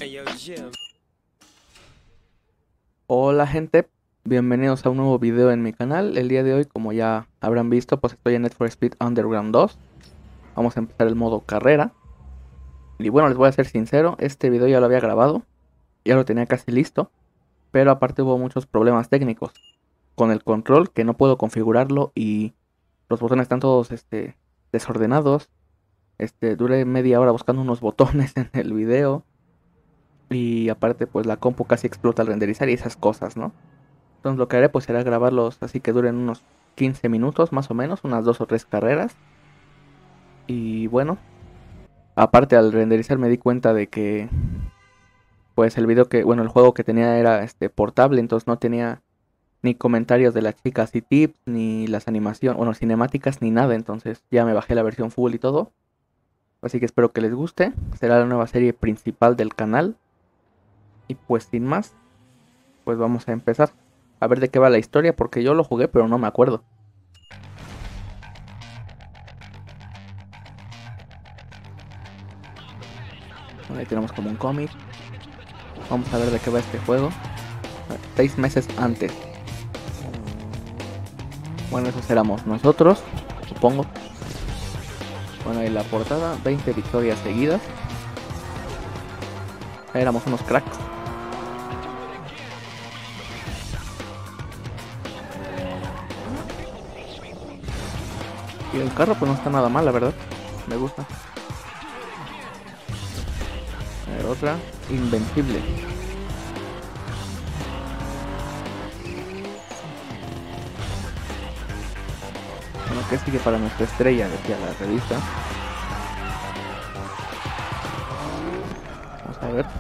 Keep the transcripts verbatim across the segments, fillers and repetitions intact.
Hola gente, bienvenidos a un nuevo video en mi canal. El día de hoy, como ya habrán visto, pues estoy en Need for Speed Underground dos. Vamos a empezar el modo carrera. Y bueno, les voy a ser sincero, este video ya lo había grabado, ya lo tenía casi listo, pero aparte hubo muchos problemas técnicos con el control, que no puedo configurarlo y los botones están todos este, desordenados. Este, duré media hora buscando unos botones en el video y aparte pues la compu casi explota al renderizar y esas cosas, ¿no? Entonces lo que haré pues será grabarlos así que duren unos quince minutos más o menos, unas dos o tres carreras. Y bueno, aparte al renderizar me di cuenta de que pues el video que, bueno, el juego que tenía era este portable, entonces no tenía ni comentarios de las chicas y tips, ni las animaciones, bueno, cinemáticas, ni nada, entonces ya me bajé la versión full y todo. Así que espero que les guste, será la nueva serie principal del canal. Y pues sin más, pues vamos a empezar a ver de qué va la historia, porque yo lo jugué pero no me acuerdo. Ahí tenemos como un cómic. Vamos a ver de qué va este juego. Seis meses antes. Bueno, esos éramos nosotros, supongo. Bueno, ahí la portada, veinte victorias seguidas. Éramos unos cracks. Y el carro pues no está nada mal, la verdad. Me gusta. A ver, otra, Invencible. Bueno, ¿qué sigue para nuestra estrella? Decía la revista. Vamos a ver.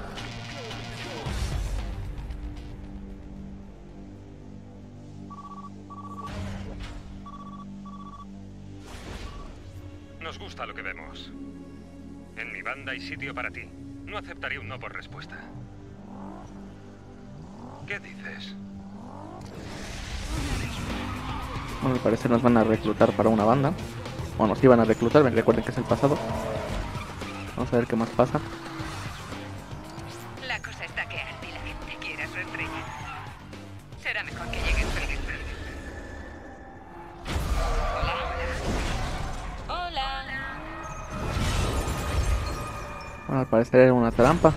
Nos gusta lo que vemos. En mi banda hay sitio para ti. No aceptaré un no por respuesta. ¿Qué dices? Bueno, al parecer nos van a reclutar para una banda. Bueno, sí van a reclutar, recuerden que es el pasado. Vamos a ver qué más pasa. La cosa está que arde y la gente quiere a su estrella. Será mejor que lleguen felices. Hola. Hola. Bueno, al parecer era una trampa.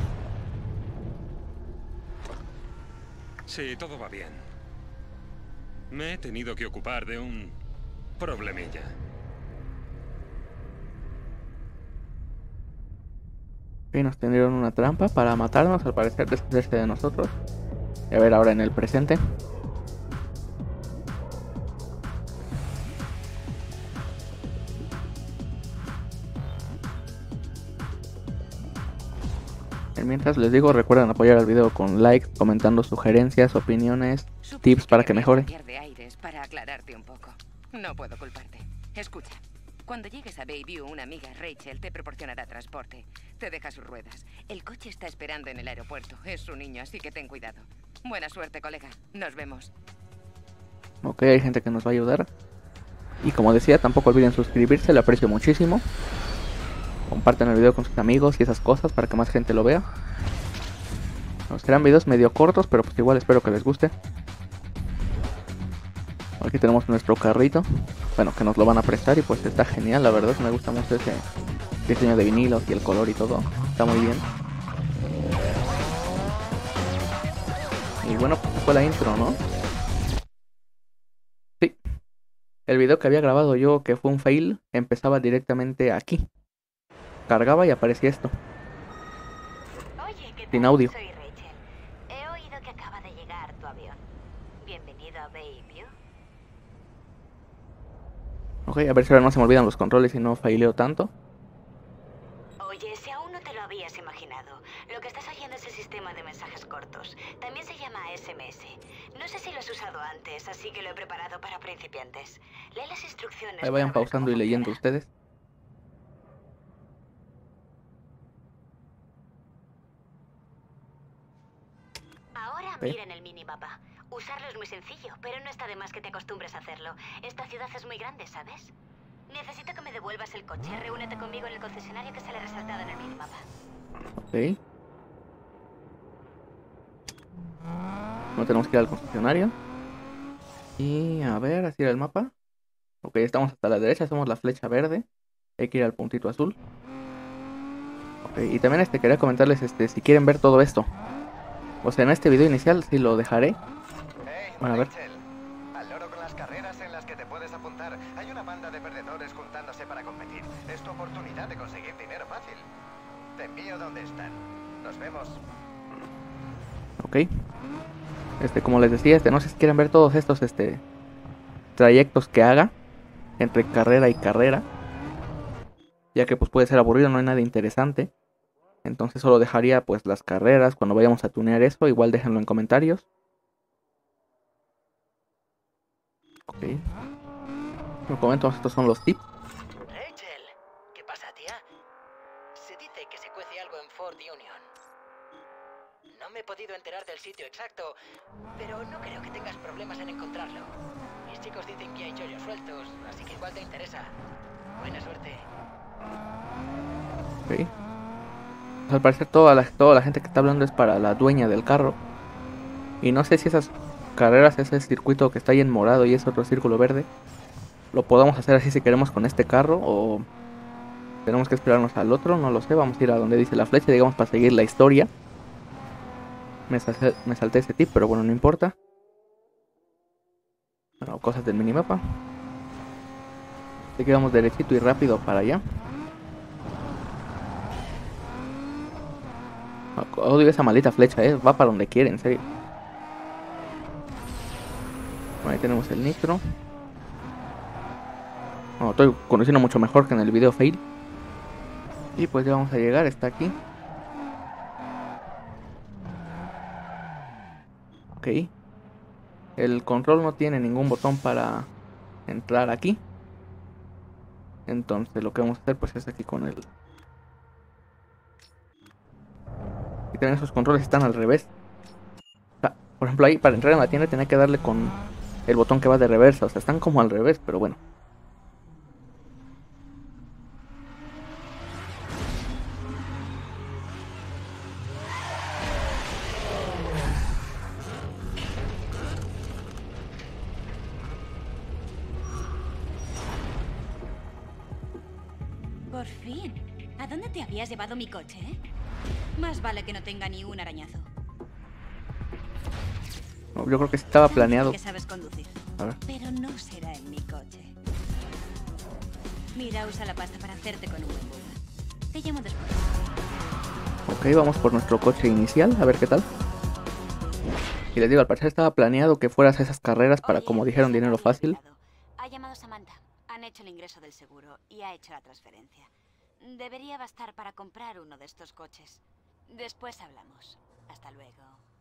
Sí, todo va bien. Me he tenido que ocupar de un problemilla. Ok, nos tendieron una trampa para matarnos, al parecer deshacerse de nosotros. Y a ver ahora en el presente. Mientras les digo, recuerden apoyar al video con likes, comentando sugerencias, opiniones, tips para que mejore. De aires para aclararte un poco. No puedo culparte. Escucha. Cuando llegues a Bayview, una amiga, Rachel, te proporcionará transporte. Te deja sus ruedas. El coche está esperando en el aeropuerto. Es su niño, así que ten cuidado. Buena suerte, colega. Nos vemos. Ok, hay gente que nos va a ayudar. Y como decía, tampoco olviden suscribirse, lo aprecio muchísimo. Compartan el video con sus amigos y esas cosas para que más gente lo vea. Nos serán videos medio cortos, pero pues igual espero que les guste. Aquí tenemos nuestro carrito. Bueno, que nos lo van a prestar y pues está genial, la verdad. Me gusta mucho ese diseño de vinilos y el color y todo. Está muy bien. Y bueno, pues fue la intro, ¿no? Sí. El video que había grabado yo, que fue un fail, empezaba directamente aquí. Cargaba y aparecía esto. Oye, ¿qué tal? Sin audio. Soy Rachel. He oído que acaba de llegar tu avión. Bienvenido a Bayview. Ok, a ver si ahora no se me olvidan los controles y no faileo tanto. Oye, si aún no te lo habías imaginado, lo que estás oyendo es el sistema de mensajes cortos. También se llama S M S. No sé si lo has usado antes, así que lo he preparado para principiantes. Lee las instrucciones. Ahí vayan para ver pausando cómo y leyendo funciona. ustedes. Ahora ¿Eh? miren el minimapa. Usarlo es muy sencillo, pero no está de más que te acostumbres a hacerlo. Esta ciudad es muy grande, ¿sabes? Necesito que me devuelvas el coche. Reúnete conmigo en el concesionario que sale resaltado en el minimapa. Ok. No tenemos que ir al concesionario. Y a ver, así era el mapa. Ok, estamos hasta la derecha, somos la flecha verde. Hay que ir al puntito azul. Ok, y también este quería comentarles este si quieren ver todo esto. O sea, en este video inicial sí lo dejaré. Hey, Bueno, a ver. Rachel, al loro con las carreras en las que te puedes apuntar. Hay una banda de perdedores juntándose para competir. Es tu oportunidad de conseguir dinero fácil. Te envío donde están. Nos vemos. Ok. Este, como les decía, este, no sé si quieren ver todos estos este trayectos que haga entre carrera y carrera. Ya que pues puede ser aburrido, no hay nada interesante. Entonces solo dejaría pues las carreras cuando vayamos a tunear eso. Igual déjenlo en comentarios. Ok. Como comento, estos son los tips. Rachel, ¿qué pasa, tía? Se dice que se cuece algo en Fort Union. No me he podido enterar del sitio exacto, pero no creo que tengas problemas en encontrarlo. Mis chicos dicen que hay chollos sueltos, así que igual te interesa. Buena suerte. Ok. Pues al parecer toda la, toda la gente que está hablando es para la dueña del carro. Y no sé si esas carreras, ese circuito que está ahí en morado y ese otro círculo verde, lo podamos hacer así si queremos con este carro o tenemos que esperarnos al otro, no lo sé. Vamos a ir a donde dice la flecha, digamos, para seguir la historia. Me, salté, me salté ese tip, pero bueno, no importa. Bueno, cosas del minimapa. Así que vamos derechito y rápido para allá. Odio esa maldita flecha, eh. Va para donde quiere, en serio. Bueno, ahí tenemos el nitro. Bueno, estoy conociendo mucho mejor que en el video fail. Y pues ya vamos a llegar, está aquí. Ok. El control no tiene ningún botón para entrar aquí. Entonces lo que vamos a hacer pues es aquí con el... Y también esos controles están al revés. O sea, por ejemplo ahí para entrar en la tienda tenía que darle con el botón que va de reversa. O sea, están como al revés, pero bueno. Por fin. ¿A dónde te habías llevado mi coche, eh? Más vale que no tenga ni un arañazo. No, yo creo que estaba Tan planeado. bien que sabes conducir. A ver. Pero no será en mi coche. Mira, usa la pasta para hacerte con un buen buda. Te llamo después. Ok, vamos por nuestro coche inicial, a ver qué tal. Y les digo, al parecer estaba planeado que fueras a esas carreras para, Oye, como dijeron, se me dinero había fácil. olvidado. Ha llamado Samantha. Han hecho el ingreso del seguro y ha hecho la transferencia. Debería bastar para comprar uno de estos coches. Después hablamos. Hasta luego.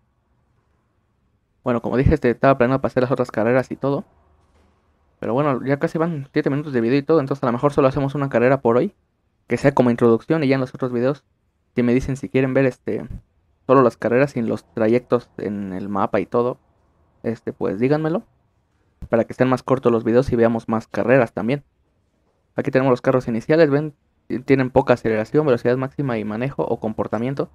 Bueno, como dije, este estaba planeado para hacer las otras carreras y todo. Pero bueno, ya casi van siete minutos de video y todo, entonces a lo mejor solo hacemos una carrera por hoy. Que sea como introducción y ya en los otros videos, si me dicen si quieren ver este solo las carreras sin los trayectos en el mapa y todo, este pues díganmelo. Para que estén más cortos los videos y veamos más carreras también. Aquí tenemos los carros iniciales, ven, tienen poca aceleración, velocidad máxima y manejo o comportamiento.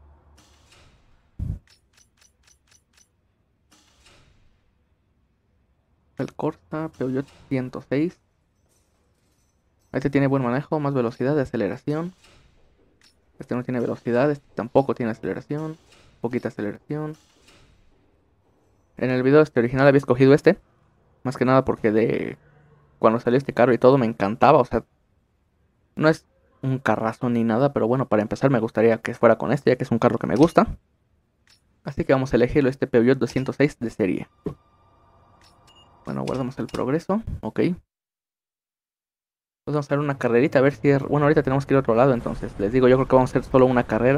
El Corsa Peugeot ciento seis. Este tiene buen manejo, más velocidad de aceleración. Este no tiene velocidad, este tampoco tiene aceleración. Poquita aceleración. En el video este original había escogido este. Más que nada porque de cuando salió este carro y todo me encantaba. O sea, no es un carrazo ni nada, pero bueno, para empezar me gustaría que fuera con este, ya que es un carro que me gusta. Así que vamos a elegirlo, este Peugeot doscientos seis de serie. Bueno, guardamos el progreso, ok. Pues vamos a hacer una carrerita, a ver si es... Bueno, ahorita tenemos que ir a otro lado, entonces les digo, yo creo que vamos a hacer solo una carrera.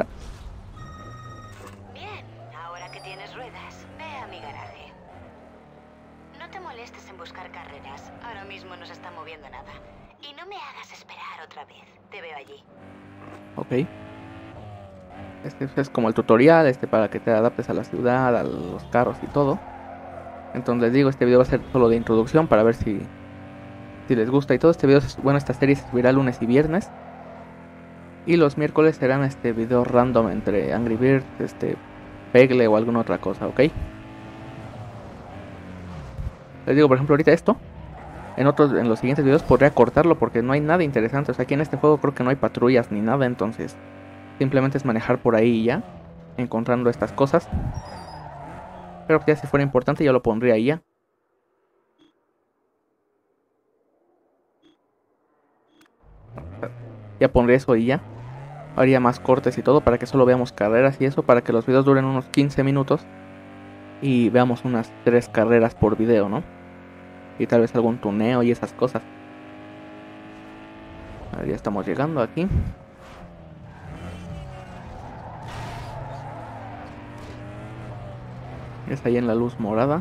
Bien, ahora que tienes ruedas, ve a mi garaje. No te molestes en buscar carreras. Ahora mismo no se está moviendo nada. Y no me hagas esperar otra vez. Te veo allí. Ok. Este es como el tutorial, este para que te adaptes a la ciudad, a los carros y todo. Entonces les digo, este video va a ser solo de introducción para ver si, si les gusta y todo. Este video, bueno, esta serie se subirá lunes y viernes. Y los miércoles serán este video random entre Angry Birds, este, Pegle o alguna otra cosa, ¿ok? Les digo, por ejemplo, ahorita esto, en otros, en los siguientes videos podría cortarlo porque no hay nada interesante. O sea, aquí en este juego creo que no hay patrullas ni nada, entonces simplemente es manejar por ahí y ya, encontrando estas cosas. Pero que ya si fuera importante yo lo pondría ahí ya. Ya pondría eso y ya. Haría más cortes y todo para que solo veamos carreras y eso, para que los videos duren unos quince minutos y veamos unas tres carreras por video, ¿no? Y tal vez algún tuneo y esas cosas. A ver, ya estamos llegando aquí. Es ahí en la luz morada.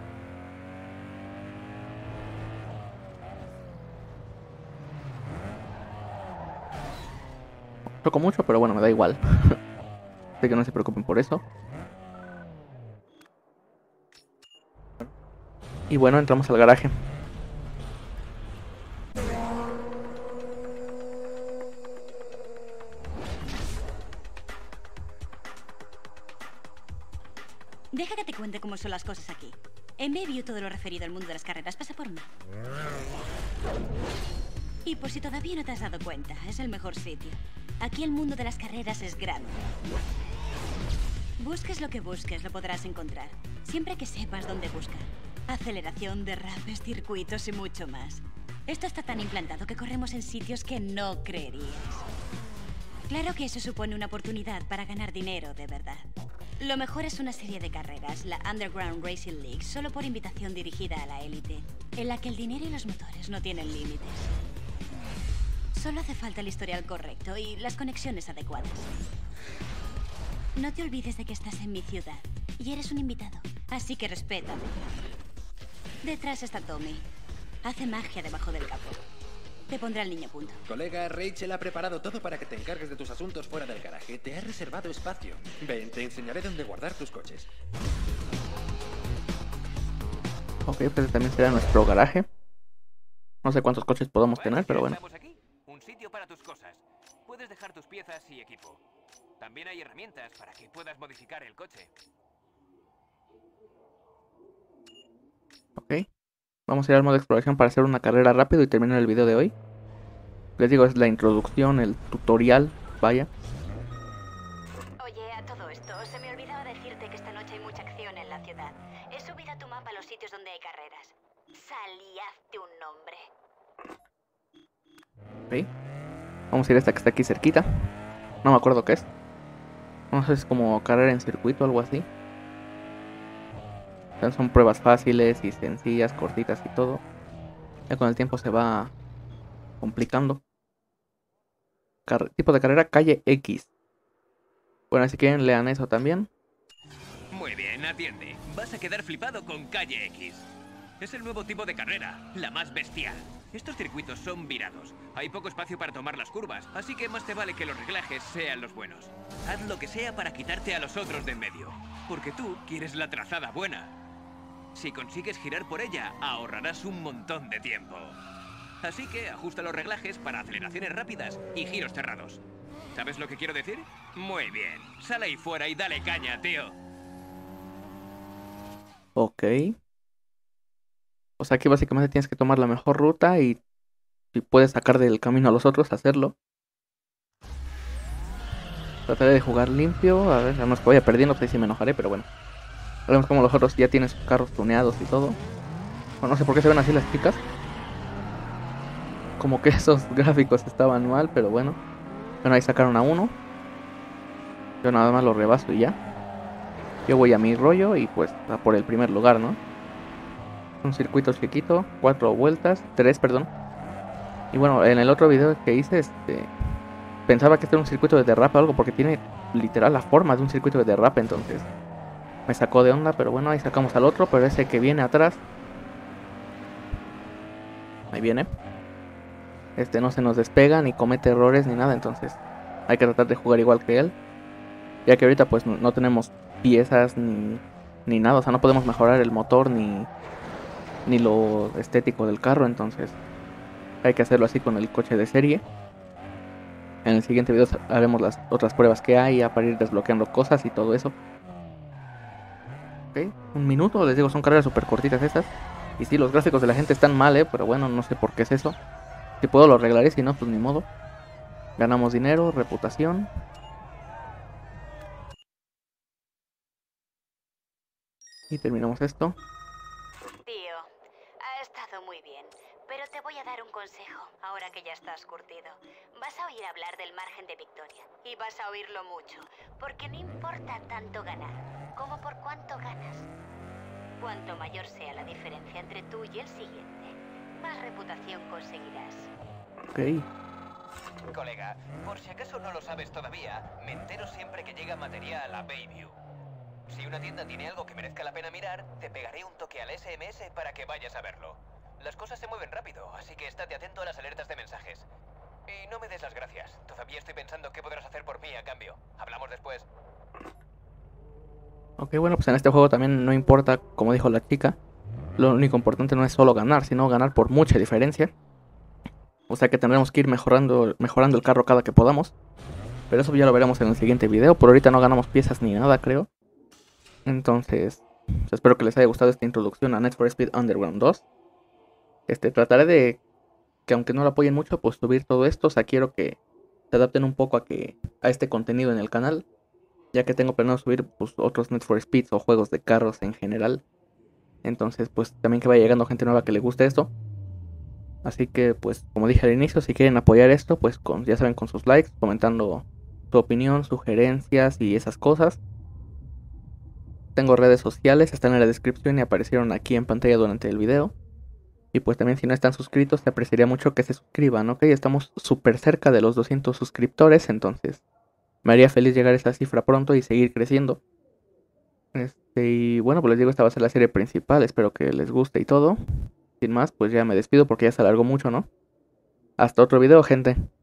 Choco mucho, pero bueno, me da igual. Así que no se preocupen por eso. Y bueno, entramos al garaje. Deja que te cuente cómo son las cosas aquí. En Bayview todo lo referido al mundo de las carreras pasa por mí. Y por si todavía no te has dado cuenta, es el mejor sitio. Aquí el mundo de las carreras es grande. Busques lo que busques, lo podrás encontrar. Siempre que sepas dónde buscar. Aceleración, derrapes, circuitos y mucho más. Esto está tan implantado que corremos en sitios que no creerías. Claro que eso supone una oportunidad para ganar dinero de verdad. Lo mejor es una serie de carreras, la Underground Racing League, solo por invitación dirigida a la élite, en la que el dinero y los motores no tienen límites. Solo hace falta el historial correcto y las conexiones adecuadas. No te olvides de que estás en mi ciudad y eres un invitado, así que respétame. Detrás está Tommy. Hace magia debajo del capó. Te pondrá el niño a punto. Colega, Rachel ha preparado todo para que te encargues de tus asuntos fuera del garaje. Te ha reservado espacio. Ven, te enseñaré dónde guardar tus coches. Ok, pues también será nuestro garaje. No sé cuántos coches podamos tener, pero bueno. Estamos aquí. Un sitio para tus cosas. Puedes dejar tus piezas y equipo. También hay herramientas para que puedas modificar el coche. Ok. Vamos a ir al modo exploración para hacer una carrera rápido y terminar el video de hoy. Les digo, es la introducción, el tutorial, vaya. Oye, a todo esto, se me olvidaba decirte que esta noche hay mucha acción en la ciudad. He subido a tu mapa los sitios donde hay carreras. Sal y hazte un nombre. Ok. Vamos a ir a esta que está aquí cerquita. No me acuerdo qué es. No sé, es como carrera en circuito o algo así. Son pruebas fáciles y sencillas, cortitas y todo. Ya con el tiempo se va complicando. Car tipo de carrera calle X. Bueno, si quieren lean eso también. Muy bien, atiende. Vas a quedar flipado con Calle X. Es el nuevo tipo de carrera, la más bestial. Estos circuitos son virados. Hay poco espacio para tomar las curvas, así que más te vale que los reglajes sean los buenos. Haz lo que sea para quitarte a los otros de en medio, porque tú quieres la trazada buena. Si consigues girar por ella, ahorrarás un montón de tiempo. Así que ajusta los reglajes para aceleraciones rápidas y giros cerrados. ¿Sabes lo que quiero decir? Muy bien. Sal ahí fuera y dale caña, tío. Ok. O sea que básicamente tienes que tomar la mejor ruta y si puedes sacar del camino a los otros, hacerlo. Trataré de jugar limpio. A ver, además que vaya perdiendo, pues ahí sí me enojaré, pero bueno. Vemos como los otros ya tienen sus carros tuneados y todo. Bueno, no sé por qué se ven así las chicas. Como que esos gráficos estaban mal, pero bueno. Bueno, ahí sacaron a uno. Yo nada más lo rebaso y ya. Yo voy a mi rollo y pues a por el primer lugar, ¿no? Un circuito chiquito, cuatro vueltas, tres, perdón. Y bueno, en el otro video que hice, este... pensaba que este era un circuito de derrape o algo, porque tiene literal la forma de un circuito de derrape, entonces... me sacó de onda, pero bueno, ahí sacamos al otro, pero ese que viene atrás... ahí viene. Este no se nos despega, ni comete errores, ni nada, entonces... hay que tratar de jugar igual que él. Ya que ahorita pues no tenemos piezas ni, ni nada, o sea, no podemos mejorar el motor ni... ni lo estético del carro, entonces... hay que hacerlo así con el coche de serie. En el siguiente video haremos las otras pruebas que hay, ya para ir desbloqueando cosas y todo eso. Ok, un minuto, les digo, son carreras súper cortitas estas. Y sí, los gráficos de la gente están mal, eh, pero bueno, no sé por qué es eso. Si puedo lo arreglaré, si no, pues ni modo. Ganamos dinero, reputación. Y terminamos esto. Tío, ha estado muy bien, pero te voy a dar un consejo, ahora que ya estás curtido. Vas a oír hablar del margen de victoria, y vas a oírlo mucho, porque no importa tanto ganar, como por cuánto ganas. Cuanto mayor sea la diferencia entre tú y el siguiente, más reputación conseguirás. Ok. Colega, por si acaso no lo sabes todavía, me entero siempre que llega material a Bayview. Si una tienda tiene algo que merezca la pena mirar, te pegaré un toque al S M S para que vayas a verlo. Las cosas se mueven rápido, así que estate atento a las alertas de mensajes. Y no me des las gracias. Todavía estoy pensando qué podrás hacer por mí a cambio. Hablamos después. Ok, bueno, pues en este juego también no importa, como dijo la chica. Lo único importante no es solo ganar, sino ganar por mucha diferencia. O sea que tendremos que ir mejorando, mejorando el carro cada que podamos. Pero eso ya lo veremos en el siguiente video. Por ahorita no ganamos piezas ni nada, creo. Entonces, pues espero que les haya gustado esta introducción a Need for Speed Underground dos. Este, trataré de que aunque no lo apoyen mucho, pues subir todo esto. O sea, quiero que se adapten un poco a que a este contenido en el canal. Ya que tengo planeado subir pues, otros Need for Speeds o juegos de carros en general. Entonces, pues también que vaya llegando gente nueva que le guste esto. Así que, pues, como dije al inicio, si quieren apoyar esto, pues con, ya saben, con sus likes, comentando su opinión, sugerencias y esas cosas. Tengo redes sociales, están en la descripción y aparecieron aquí en pantalla durante el video. Y pues también si no están suscritos, te apreciaría mucho que se suscriban, ¿ok? Estamos súper cerca de los doscientos suscriptores, entonces me haría feliz llegar a esa cifra pronto y seguir creciendo. Este, y bueno, pues les digo, esta va a ser la serie principal, espero que les guste y todo. Sin más, pues ya me despido porque ya se alargó mucho, ¿no? Hasta otro video, gente.